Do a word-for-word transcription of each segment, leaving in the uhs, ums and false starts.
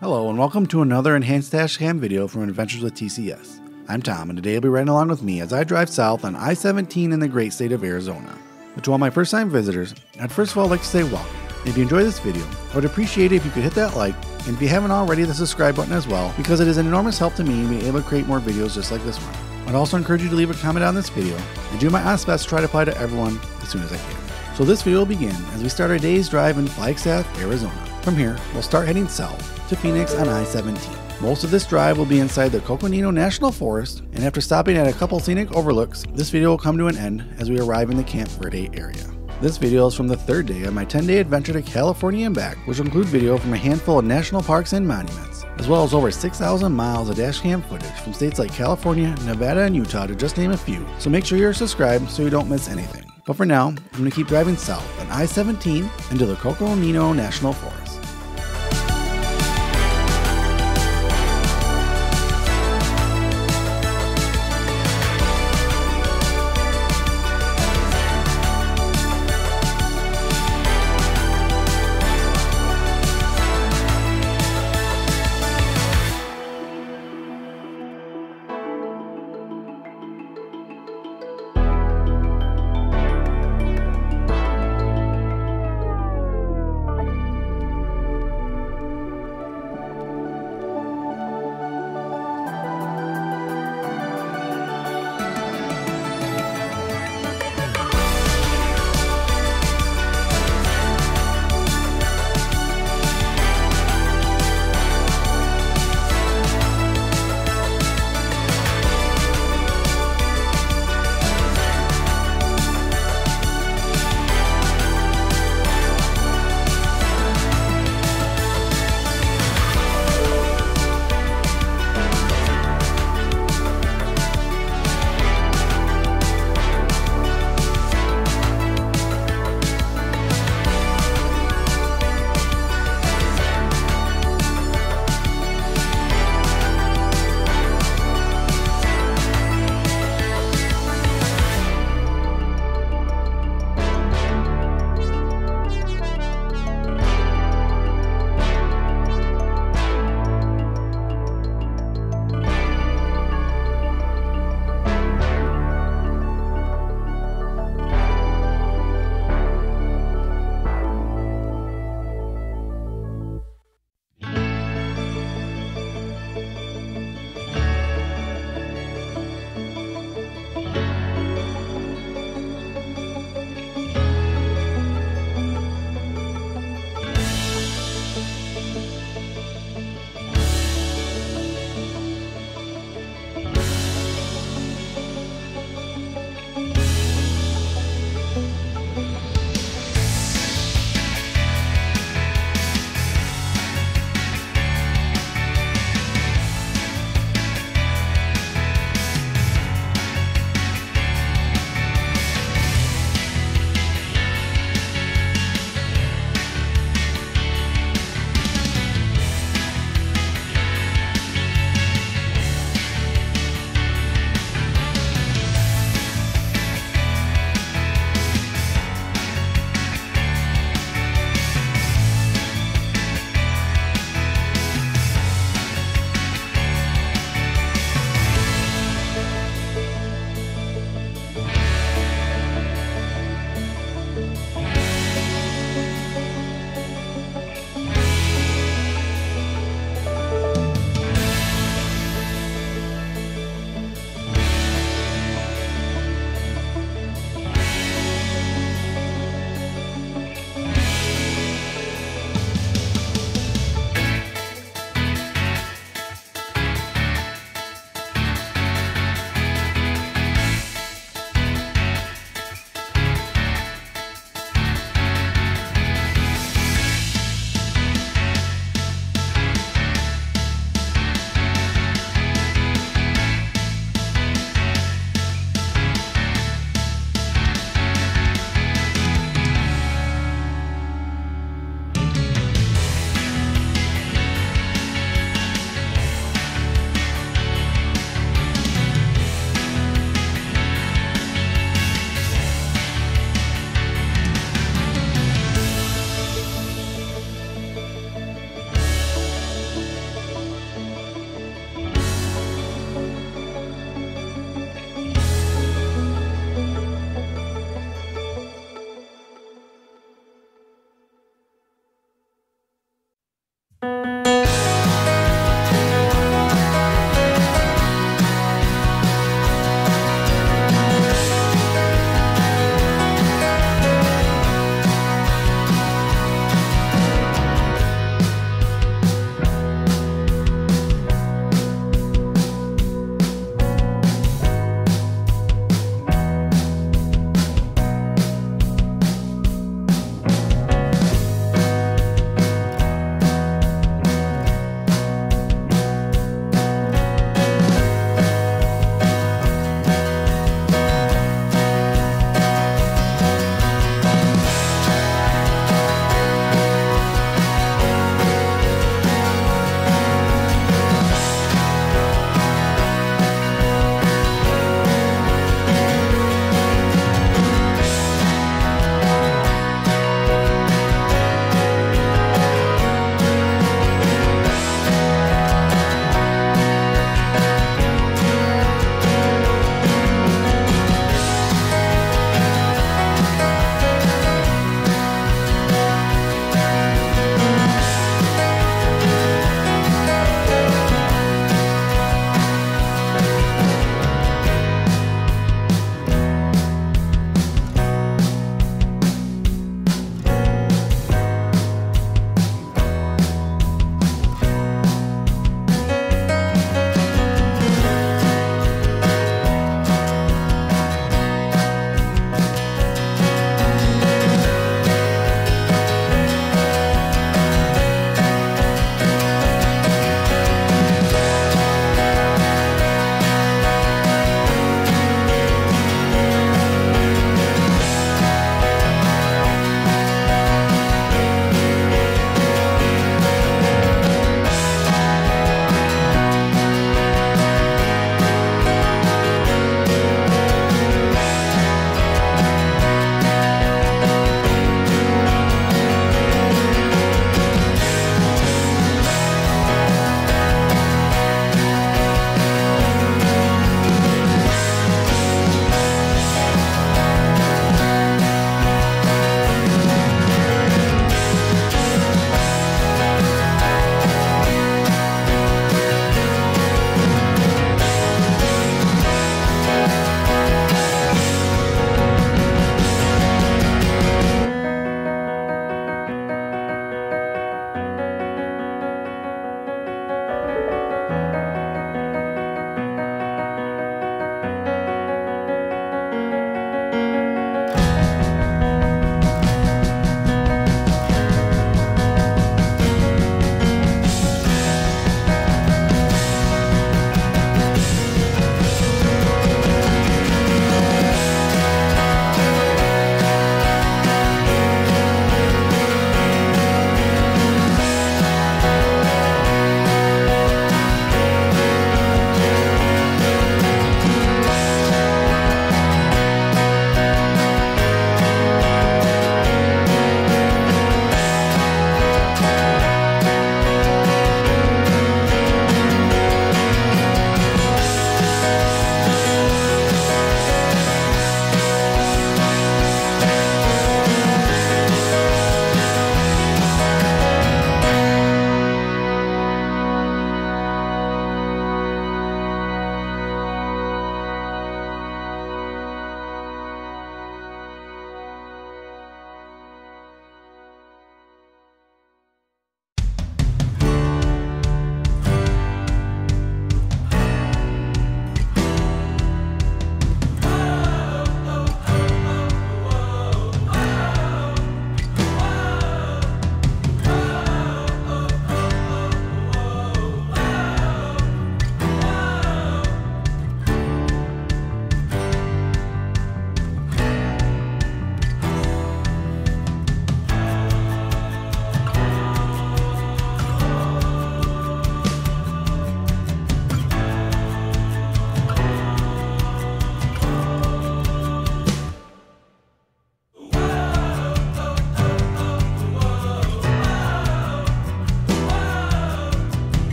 Hello and welcome to another enhanced dashcam video from Adventures with T C S. I'm Tom and today you'll be riding along with me as I drive south on I seventeen in the great state of Arizona. But to all my first time visitors, I'd first of all like to say welcome. If you enjoy this video, I would appreciate it if you could hit that like, and if you haven't already, the subscribe button as well, because it is an enormous help to me in being able to create more videos just like this one. I'd also encourage you to leave a comment on this video and do my honest best to try to apply to everyone as soon as I can. So this video will begin as we start our day's drive in Flagstaff, Arizona. From here, we'll start heading south to Phoenix on I seventeen. Most of this drive will be inside the Coconino National Forest, and after stopping at a couple scenic overlooks, this video will come to an end as we arrive in the Camp Verde area. This video is from the third day of my ten day adventure to California and back, which will include video from a handful of national parks and monuments, as well as over six thousand miles of dashcam footage from states like California, Nevada, and Utah to just name a few, so make sure you're subscribed so you don't miss anything. But for now, I'm going to keep driving south on I seventeen into the Coconino National Forest.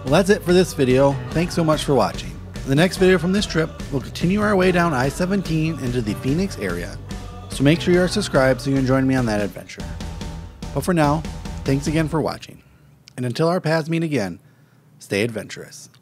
Well, that's it for this video. Thanks so much for watching. In the next video from this trip, we'll continue our way down I seventeen into the Phoenix area, so make sure you are subscribed so you can join me on that adventure. But for now, thanks again for watching, and until our paths meet again, stay adventurous.